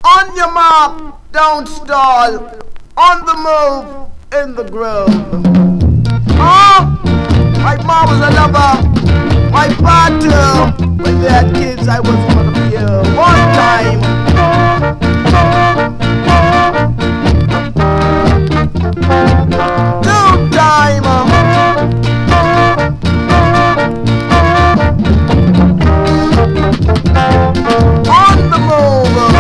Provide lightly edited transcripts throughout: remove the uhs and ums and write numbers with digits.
On your mark, don't stall. On the move, in the groove. Oh, my mom was a lover. My father, when they had kids, I was one of you. One time. Two time. On the move.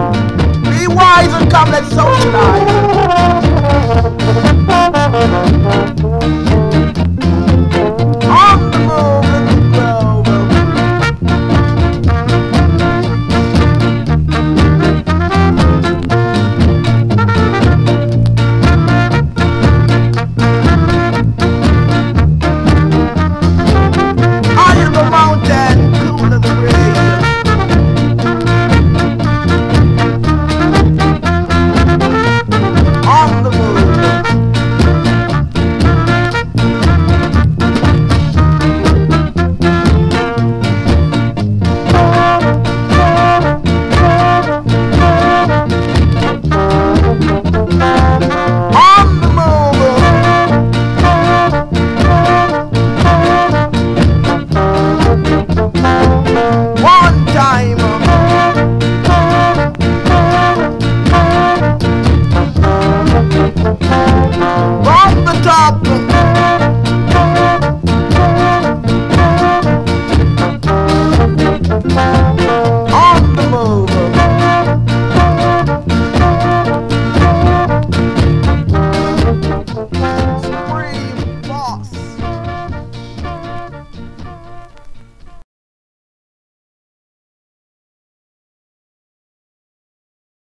Be wise and come, let's socialize.